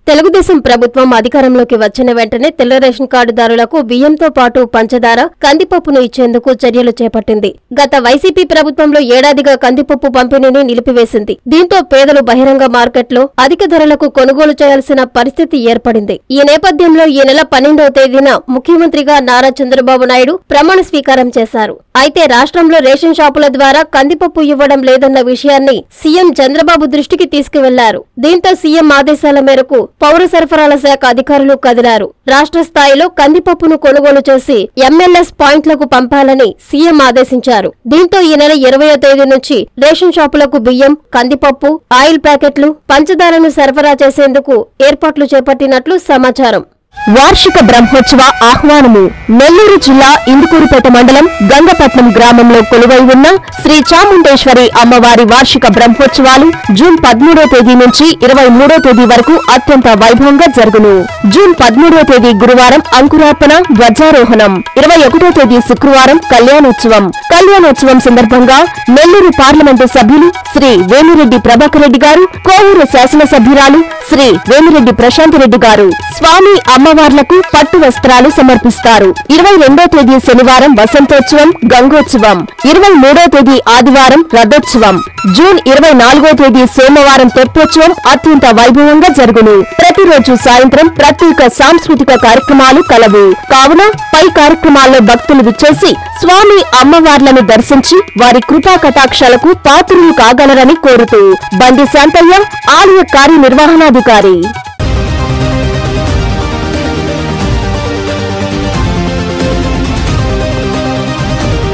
తెలుగుదేశం ప్రభుత్వం అధికారంలోకి వచ్చిన వెంటనే తెల్ల రేషన్ కార్డుదారులకు బియ్యంతో పాటు పంచదార, కందిపప్పును ఇచ్చేందుకు చర్యలు చేపట్టింది. గత వైసీపీ ప్రభుత్వంలో ఏడాదిగా కందిపప్పు పంపిణీని నిలిపివేసింది. దీంతో పేదలు బహిరంగ మార్కెట్లో అధిక ధరలకు కొనుగోలు చేయాల్సిన పరిస్థితి ఏర్పడింది. ఈ నేపథ్యంలో ఈ నెల 12వ తేదీన ముఖ్యమంత్రిగా నారా చంద్రబాబు నాయుడు ప్రమాణ స్వీకారం చేశారు. అయితే రాష్ట్రంలో రేషన్ షాపుల ద్వారా కందిపప్పు ఇవ్వడం లేదన్న విషయాన్ని సీఎం చంద్రబాబు దృష్టికి తీసుకువెళ్లారు. దీంతో సీఎం ఆదేశాల మేరకు పౌర సరఫరాల శాఖ అధికారులు కదిలారు. రాష్ట్ర స్థాయిలో కందిపప్పును కొనుగోలు చేసి ఎంఎల్ఎస్ పాయింట్లకు పంపాలని సీఎం ఆదేశించారు. దీంతో ఈ నెల 20వ తేదీ నుంచి రేషన్ షాపులకు బియ్యం, కందిపప్పు, ఆయిల్ ప్యాకెట్లు, పంచదారను సరఫరా చేసేందుకు ఏర్పాట్లు చేపట్టినట్లు సమాచారం. వార్షిక బ్రహ్మోత్సవ ఆహ్వానము. నెల్లూరు జిల్లా ఇందుకూరుపేట మండలం గంగపట్నం గ్రామంలో కొలువై ఉన్న శ్రీ చాముండేశ్వరి అమ్మవారి వార్షిక బ్రహ్మోత్సవాలు జూన్ 13వ తేదీ నుంచి 23వ తేదీ వరకు అత్యంత వైభవంగా జరుగును. జూన్ 13వ తేదీ గురువారం అంకురార్పణ, ధ్వజారోహణం, 21వ తేదీ శుక్రవారం కళ్యాణోత్సవం. కళ్యాణోత్సవం సందర్భంగా నెల్లూరు పార్లమెంటు సభ్యులు శ్రీ వేమిరెడ్డి ప్రభాకర్ రెడ్డి గారు, కోవూరు శాసనసభ్యురాలు శ్రీ వేమిరెడ్డి ప్రశాంత్ రెడ్డి గారు స్వామి అమ్మవార్లకు పట్టు వస్త్రాలు సమర్పిస్తారు. 22వ తేదీ శనివారం వసంతోత్సవం, గంగోత్సవం. 23వ తేదీ ఆదివారం రథోత్సవం. జూన్ 24వ తేదీ సోమవారం తెప్పోత్సవం అత్యంత వైభవంగా జరుగును. ప్రతిరోజు సాయంత్రం ప్రత్యేక సాంస్కృతిక కార్యక్రమాలు కలవు. కావున పై కార్యక్రమాల్లో భక్తులు విచ్చేసి స్వామి అమ్మవార్లను దర్శించి వారి కృపా కటాక్షాలకు పాత్రులు కాగలరని కోరుతూ బండి శాంతయ్య, ఆలయ కార్యనిర్వహణాధికారి.